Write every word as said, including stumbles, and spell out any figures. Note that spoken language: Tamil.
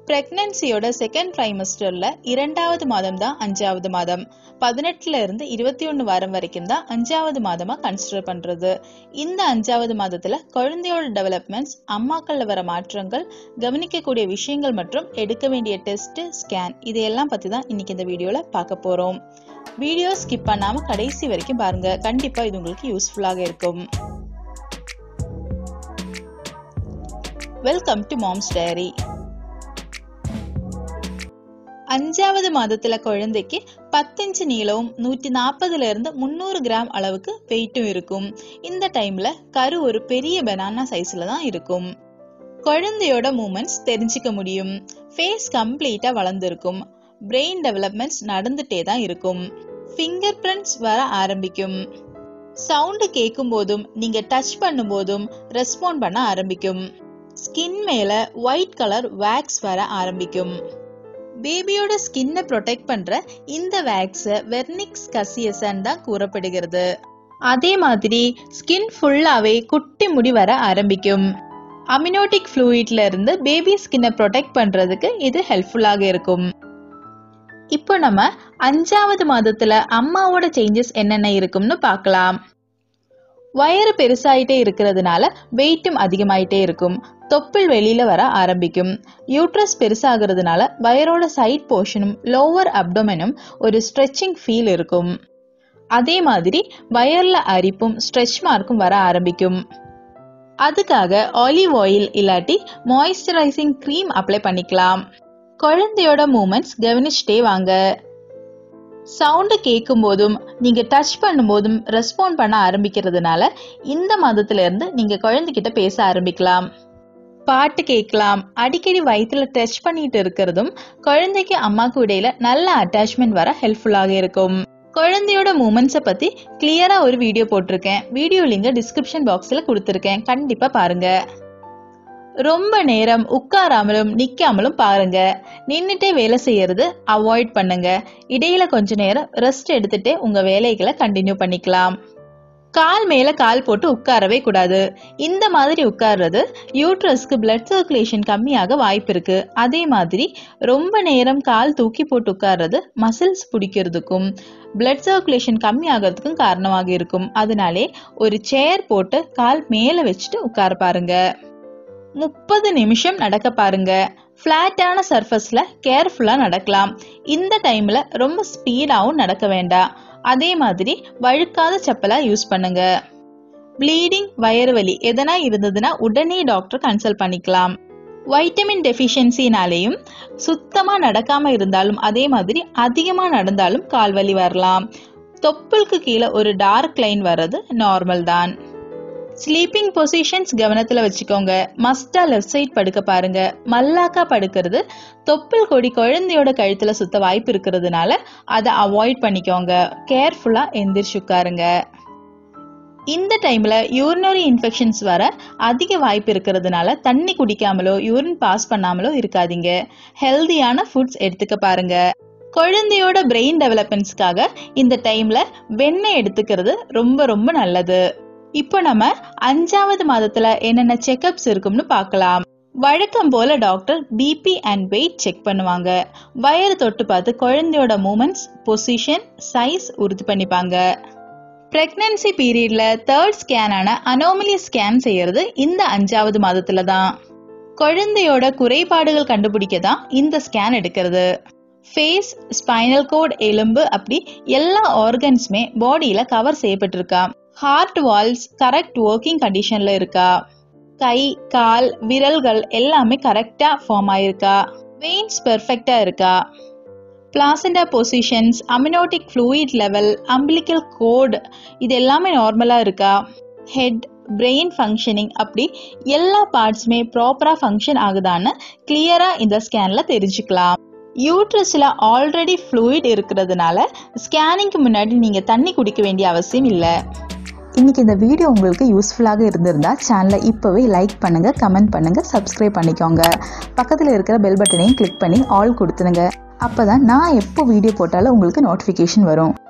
பிரெக்னன்சியோட செகண்ட் ட்ரைமஸ்டர்ல இரண்டாவது மாதம் தான் அஞ்சாவது மாதம். பதினெட்டுல இருந்து இருபத்தி ஒன்னு வாரம் வரைக்கும் தான் அஞ்சாவது மாதமா கன்சிடர் பண்றது. இந்த அஞ்சாவது மாதத்துல குழந்தையோட டெவலப்மெண்ட்ஸ், அம்மாக்கள்ல வர மாற்றங்கள், கவனிக்கக்கூடிய விஷயங்கள் மற்றும் எடுக்க வேண்டிய டெஸ்ட், ஸ்கேன் இதையெல்லாம் பத்தி தான் இன்னைக்கு இந்த வீடியோல பார்க்க போறோம். வீடியோ ஸ்கிப் பண்ணாம கடைசி வரைக்கும் பாருங்க. கண்டிப்பா இது உங்களுக்கு யூஸ்ஃபுல்லாக இருக்கும். Welcome to Mom's Diary. அஞ்சாவது மாதத்துல குழந்தைக்கு பத்து இன்ச்சு நீளமும் நூற்றி நாற்பதுல இருந்து முன்னூறு கிராம் அளவுக்கு வெயிட்டும் இருக்கும். இந்த டைம்ல கரு ஒரு பெரிய பனானா சைஸ்ல தான் இருக்கும். குழந்தையோட மூமெண்ட்ஸ் தெரிஞ்சுக்க முடியும். ஃபேஸ் கம்ப்ளீட்டா வளர்ந்துருக்கும். பிரெயின் டெவலப்மெண்ட்ஸ் நடந்துட்டே தான் இருக்கும். ஃபிங்கர் பிரிண்ட்ஸ் வர ஆரம்பிக்கும். சவுண்ட் கேட்கும் போதும் நீங்க டச் பண்ணும் போதும் ரெஸ்பாண்ட் பண்ண ஆரம்பிக்கும். ஸ்கின் மேல ஒயிட் கலர் வேக்ஸ் வர ஆரம்பிக்கும். பேபியோட ஸ்கின்னை ப்ரொடெக்ட் பண்ற இந்த வேக்ஸ வெர்னிக்ஸ் கசியசன் தான் கூறப்படுகிறது. அதே மாதிரி ஸ்கின் ஃபுல்லாவே குட்டி முடி வர ஆரம்பிக்கும். அமினோட்டிக் ஃப்ளூயிட்ல இருந்து பேபி ஸ்கின்னை ப்ரொடெக்ட் பண்றதுக்கு இது ஹெல்ப்ஃபுல்லாக இருக்கும். இப்போ நம்ம அஞ்சாவது மாதத்துல அம்மாவோட சேஞ்சஸ் என்னென்ன இருக்கும்னு பார்க்கலாம். வயிறு பெருசாயிட்டே இருக்கிறதுனால வெயிட்டும் அதிகமாயிட்டே இருக்கும். தொப்புள் வெளியில வர ஆரம்பிக்கும். யூட்ரஸ் பெருசாகிறதுனால வயரோட சைட் போர்ஷனும் லோவர் அப்டோமெனும் ஒரு ஸ்ட்ரெச்சிங் ஃபீல் இருக்கும். அதே மாதிரி வயர்ல அரிப்பும் ஸ்ட்ரெச் மார்க்கும் வர ஆரம்பிக்கும். அதுக்காக ஆலிவ் ஆயில் இல்லாட்டி மாய்ஸ்சரைசிங் கிரீம் அப்ளை பண்ணிக்கலாம். குழந்தையோட மூமெண்ட்ஸ் கவனிச்சுட்டே வாங்க. சவுண்ட் கேட்கும் போதும் நீங்க டச் பண்ணும் போதும் ரெஸ்பாண்ட் பண்ண ஆரம்பிக்கிறதுனால இந்த மாதத்துல இருந்து நீங்க குழந்தைகிட்ட பேச ஆரம்பிக்கலாம். பாட்டு கேட்கலாம். அடிக்கடி வயிற்றுல டச் பண்ணிட்டு இருக்கிறதும் குழந்தைக்கு அம்மாக்கு இடையில நல்ல அட்டாச்மெண்ட் வர ஹெல்ப்ஃபுல்லாக இருக்கும். குழந்தையோட மூமெண்ட்ஸை பத்தி கிளியரா ஒரு வீடியோ போட்டிருக்கேன். வீடியோ லிங்க் டிஸ்கிரிப்ஷன் பாக்ஸ்ல கொடுத்திருக்கேன். கண்டிப்பா பாருங்க. ரொம்ப நேரம் உட்காராமலும் நிக்காமலும் பாருங்க. நின்னுட்டே வேலை செய்யறது அவாய்ட் பண்ணுங்க. இடையில கொஞ்ச நேரம் ரெஸ்ட் எடுத்துட்டு உங்க வேலைகளை கண்டினியூ பண்ணிக்கலாம். கால் மேல கால் போட்டு உட்காரவே கூடாது. இந்த மாதிரி உட்கார்றது யூட்ரஸ்க்கு பிளட் சர்க்குலேஷன் கம்மியாக வாய்ப்பு இருக்கு. அதே மாதிரி ரொம்ப நேரம் கால் தூக்கி போட்டு உட்கார்றது மசில்ஸ் பிடிக்கிறதுக்கும் பிளட் சர்க்குலேஷன் கம்மி ஆகிறதுக்கும் காரணமாக இருக்கும். அதனாலே ஒரு சேர் போட்டு கால் மேல வச்சுட்டு உட்கார பாருங்க. முப்பது நிமிஷம் நடக்க பாருங்க. பிளாட்டான சர்ஃபேஸ்ல கேர்ஃபுல்லா நடக்கலாம். இந்த டைம்ல ரொம்ப ஸ்பீடாவும் நடக்க வேண்டாம். அதே மாதிரி வழுக்காத செப்பலா யூஸ் பண்ணுங்க. ப்ளீடிங், வயிறு வலி எதனா இருந்ததுன்னா உடனே டாக்டர் கன்சல்ட் பண்ணிக்கலாம். வைட்டமின் டெஃபிஷியன்சினாலேயும் சுத்தமா நடக்காம இருந்தாலும் அதே மாதிரி அதிகமா நடந்தாலும் கால்வலி வரலாம். தொப்புளுக்கு கீழே ஒரு டார்க் லைன் வர்றது நார்மல் தான். ஸ்லீப்பிங் பொசிஷன்ஸ் கவனத்துல வச்சுக்கோங்க. மஸ்டா லெஃப்ட் சைட் படுக்க பாருங்க. மல்லாக்கா படுக்கிறது தொப்புள் கொடி குழந்தையோட கழுத்துல சுத்த வாய்ப்பு இருக்கிறதுனால அதை அவாய்ட் பண்ணிக்கோங்க. கேர்ஃபுல்லா எந்திரிச்சு உட்காருங்க. இந்த டைம்ல யூரினரி இன்ஃபெக்ஷன்ஸ் வர அதிக வாய்ப்பு இருக்கிறதுனால தண்ணி குடிக்காமலோ யூரின் பாஸ் பண்ணாமலோ இருக்காதீங்க. ஹெல்தியான ஃபுட்ஸ் எடுத்துக்க பாருங்க. குழந்தையோட பிரெயின் டெவலப்மெண்ட்ஸ்க்காக இந்த டைம்ல வெண்ணெய் எடுத்துக்கிறது ரொம்ப ரொம்ப நல்லது. இப்போ நம்ம அஞ்சாவது மாதத்துல என்னென்ன செக்அப்ஸ் இருக்கும்னு பார்க்கலாம். வழக்கம் போல doctor BP and weight check பண்ணுவாங்க. வயிறு தொட்டு பார்த்து குழந்தையோட மூமெண்ட்ஸ், பொசிஷன், சைஸ் உறுதி பண்ணிப்பாங்க. பிரெக்னன்சி பீரியட்ல தேர்ட் ஸ்கேனான அனோமலி ஸ்கேன் செய்யறது இந்த அஞ்சாவது மாதத்துல தான். குழந்தையோட குறைபாடுகள் கண்டுபிடிக்க தான் இந்த ஸ்கேன் எடுக்கிறது. ஃபேஸ், ஸ்பைனல் கோட், எலும்பு அப்படி எல்லா ஆர்கன்ஸுமே பாடியில கவர் செய்யப்பட்டிருக்கா. ஹார்ட் வால்வ்ஸ் கரெக்ட் ஒர்க்கிங் கண்டிஷன்ல இருக்கா. கை, கால், விரல்கள் எல்லாமே கரெக்டா ஃபார்ம் ஆயிருக்கா. வெயின்ஸ் பெர்ஃபெக்டா இருக்கா. Placenta positions, amniotic fluid level, umbilical cord இது எல்லாமே நார்மலா இருக்கா. ஹெட், பிரெயின் ஃபங்க்ஷனிங் அப்படி எல்லா பார்ட்ஸுமே ப்ராப்பரா ஃபங்க்ஷன் ஆகுதான்னு கிளியரா இந்த ஸ்கேன்ல தெரிஞ்சுக்கலாம். யூட்ரஸ்ல ஆல்ரெடி ஃப்ளூயிட் இருக்கிறதுனால ஸ்கேனிங்க்கு முன்னாடி நீங்க தண்ணி குடிக்க வேண்டிய அவசியம் இல்லை. இன்னைக்கு இந்த வீடியோ உங்களுக்கு யூஸ்ஃபுல்லாக இருந்திருந்தா சேனலை இப்போவே லைக் பண்ணுங்க, கமெண்ட் பண்ணுங்க, சப்ஸ்கிரைப் பண்ணிக்கோங்க. பக்கத்தில் இருக்கிற பெல் பட்டனையும் கிளிக் பண்ணி ஆல் கொடுத்துருங்க. அப்போதான் நான் எப்போ வீடியோ போட்டாலும் உங்களுக்கு நோட்டிஃபிகேஷன் வரும்.